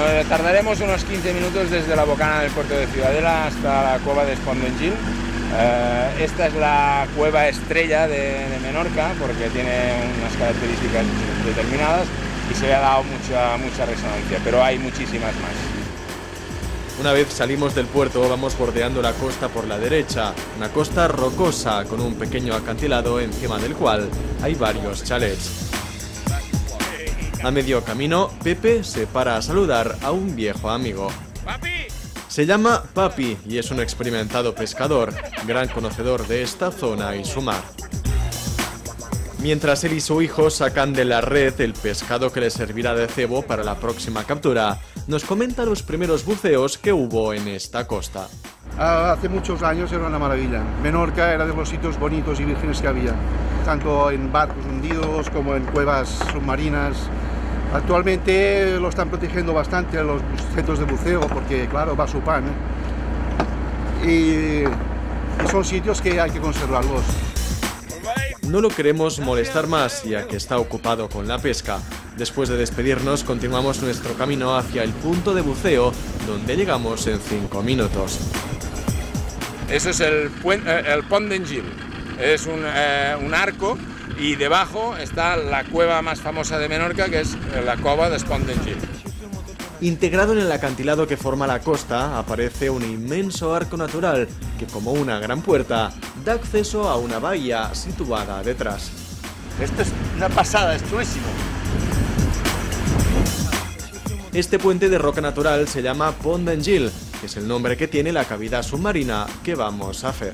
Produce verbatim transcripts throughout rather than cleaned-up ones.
Nos tardaremos unos quince minutos desde la bocana del puerto de Ciudadela hasta la cueva de Spondengil. Uh, esta es la cueva estrella de, de Menorca porque tiene unas características determinadas y se le ha dado mucha, mucha resonancia, pero hay muchísimas más. Una vez salimos del puerto vamos bordeando la costa por la derecha, una costa rocosa con un pequeño acantilado encima del cual hay varios chalets. A medio camino, Pepe se para a saludar a un viejo amigo. Se llama Papi y es un experimentado pescador, gran conocedor de esta zona y su mar. Mientras él y su hijo sacan de la red el pescado que les servirá de cebo para la próxima captura, nos comenta los primeros buceos que hubo en esta costa. Hace muchos años era una maravilla. Menorca era de los sitios bonitos y vírgenes que había, tanto en barcos hundidos como en cuevas submarinas. Actualmente lo están protegiendo bastante los centros de buceo porque, claro, va su pan, ¿eh? y, y son sitios que hay que conservarlos. No lo queremos molestar más, ya que está ocupado con la pesca. Después de despedirnos, continuamos nuestro camino hacia el punto de buceo, donde llegamos en cinco minutos. Eso es el, el Spondengil. Es un, eh, un arco y debajo está la cueva más famosa de Menorca, que es la cova de Spondengil. Integrado en el acantilado que forma la costa, aparece un inmenso arco natural que, como una gran puerta, da acceso a una bahía situada detrás. Esto es una pasada, es chulísimo. Este puente de roca natural se llama Spondengil, que es el nombre que tiene la cavidad submarina que vamos a hacer.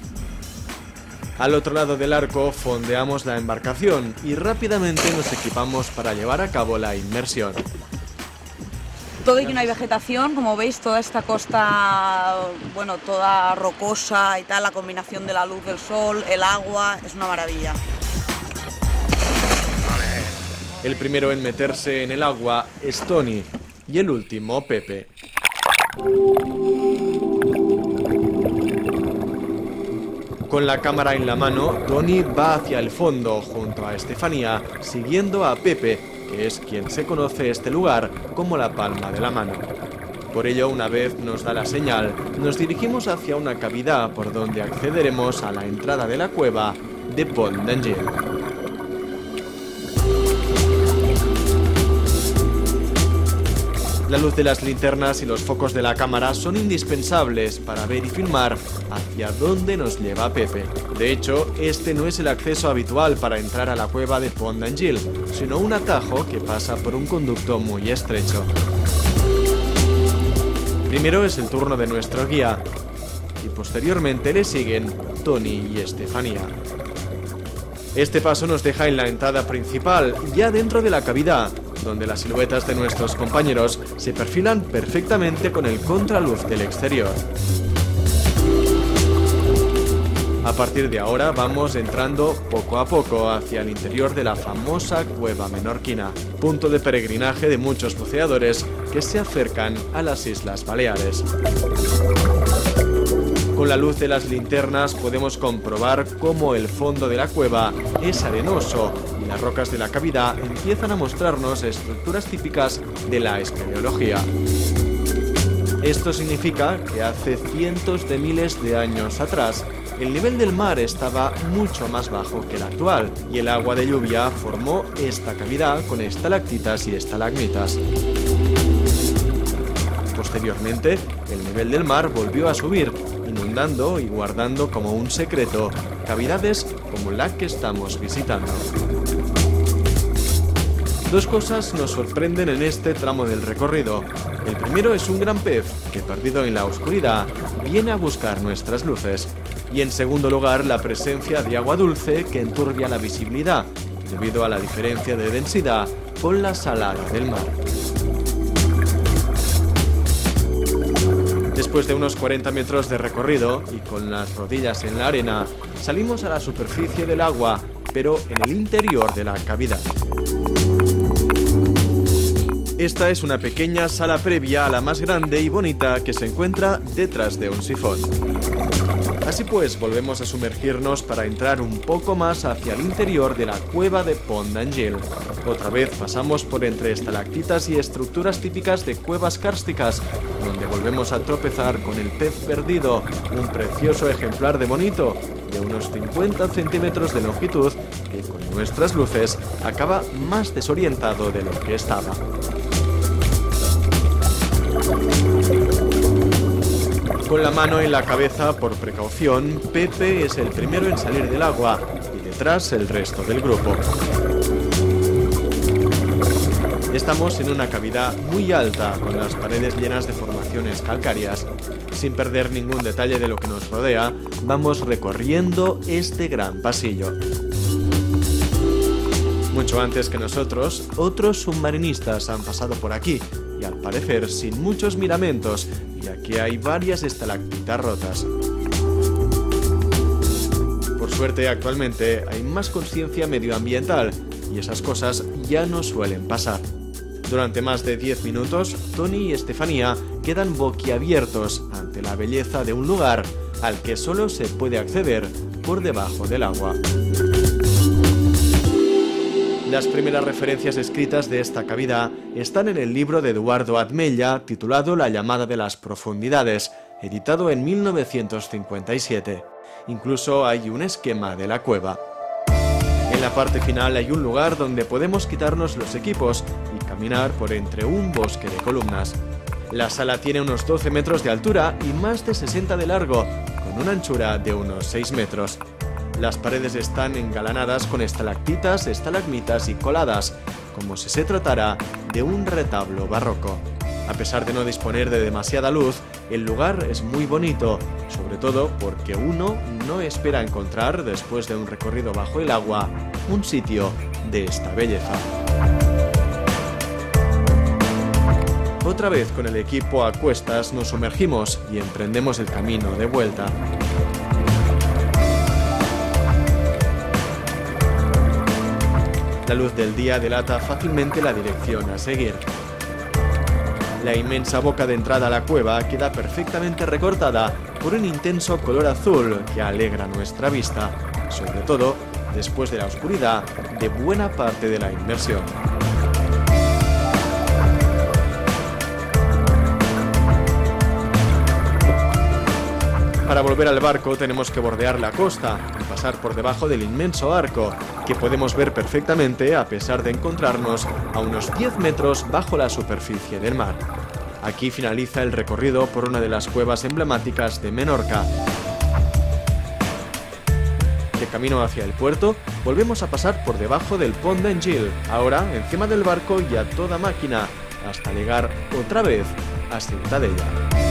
Al otro lado del arco fondeamos la embarcación y rápidamente nos equipamos para llevar a cabo la inmersión. Todo lleno de vegetación, como veis, toda esta costa, bueno, toda rocosa y tal, la combinación de la luz del sol, el agua, es una maravilla. El primero en meterse en el agua es Tony y el último Pepe. Con la cámara en la mano, Tony va hacia el fondo junto a Estefanía, siguiendo a Pepe, que es quien se conoce este lugar como la palma de la mano. Por ello, una vez nos da la señal, nos dirigimos hacia una cavidad por donde accederemos a la entrada de la cueva de Spondengil. La luz de las linternas y los focos de la cámara son indispensables para ver y filmar hacia dónde nos lleva Pepe. De hecho, este no es el acceso habitual para entrar a la cueva de Spondengil, sino un atajo que pasa por un conducto muy estrecho. Primero es el turno de nuestro guía y posteriormente le siguen Tony y Estefanía. Este paso nos deja en la entrada principal, ya dentro de la cavidad, donde las siluetas de nuestros compañeros se perfilan perfectamente con el contraluz del exterior. A partir de ahora vamos entrando poco a poco hacia el interior de la famosa cueva menorquina, punto de peregrinaje de muchos buceadores que se acercan a las Islas Baleares. Con la luz de las linternas podemos comprobar cómo el fondo de la cueva es arenoso y las rocas de la cavidad empiezan a mostrarnos estructuras típicas de la espeleología. Esto significa que hace cientos de miles de años atrás el nivel del mar estaba mucho más bajo que el actual y el agua de lluvia formó esta cavidad con estalactitas y estalagmitas. Posteriormente, el nivel del mar volvió a subir, inundando y guardando como un secreto cavidades como la que estamos visitando. Dos cosas nos sorprenden en este tramo del recorrido. El primero es un gran pez que, perdido en la oscuridad, viene a buscar nuestras luces. Y en segundo lugar, la presencia de agua dulce que enturbia la visibilidad, debido a la diferencia de densidad con la salada del mar. Después de unos cuarenta metros de recorrido y con las rodillas en la arena, salimos a la superficie del agua, pero en el interior de la cavidad. Esta es una pequeña sala previa a la más grande y bonita que se encuentra detrás de un sifón. Así pues, volvemos a sumergirnos para entrar un poco más hacia el interior de la cueva de Pont d'Angil. Otra vez pasamos por entre estalactitas y estructuras típicas de cuevas kársticas, donde volvemos a tropezar con el pez perdido, un precioso ejemplar de bonito, de unos cincuenta centímetros de longitud, que con nuestras luces acaba más desorientado de lo que estaba. Con la mano en la cabeza por precaución, Pepe es el primero en salir del agua y detrás el resto del grupo. Estamos en una cavidad muy alta, con las paredes llenas de formaciones calcáreas. Sin perder ningún detalle de lo que nos rodea, vamos recorriendo este gran pasillo. Mucho antes que nosotros, otros submarinistas han pasado por aquí, y al parecer sin muchos miramentos, ya que hay varias estalactitas rotas. Por suerte, actualmente hay más conciencia medioambiental, y esas cosas ya no suelen pasar. Durante más de diez minutos, Tony y Estefanía quedan boquiabiertos ante la belleza de un lugar al que solo se puede acceder por debajo del agua. Las primeras referencias escritas de esta cavidad están en el libro de Eduardo Atmella titulado La llamada de las profundidades, editado en mil novecientos cincuenta y siete. Incluso hay un esquema de la cueva. En la parte final hay un lugar donde podemos quitarnos los equipos y caminar por entre un bosque de columnas. La sala tiene unos doce metros de altura y más de sesenta de largo, con una anchura de unos seis metros. Las paredes están engalanadas con estalactitas, estalagmitas y coladas, como si se tratara de un retablo barroco. A pesar de no disponer de demasiada luz, el lugar es muy bonito, sobre todo porque uno no espera encontrar, después de un recorrido bajo el agua, un sitio de esta belleza. Otra vez con el equipo a cuestas nos sumergimos y emprendemos el camino de vuelta. La luz del día delata fácilmente la dirección a seguir. La inmensa boca de entrada a la cueva queda perfectamente recortada por un intenso color azul que alegra nuestra vista, sobre todo después de la oscuridad de buena parte de la inmersión. Para volver al barco tenemos que bordear la costa y pasar por debajo del inmenso arco, que podemos ver perfectamente a pesar de encontrarnos a unos diez metros bajo la superficie del mar. Aquí finaliza el recorrido por una de las cuevas emblemáticas de Menorca. De camino hacia el puerto, volvemos a pasar por debajo del Pont d'Angil, ahora encima del barco y a toda máquina, hasta llegar otra vez a Ciutadella.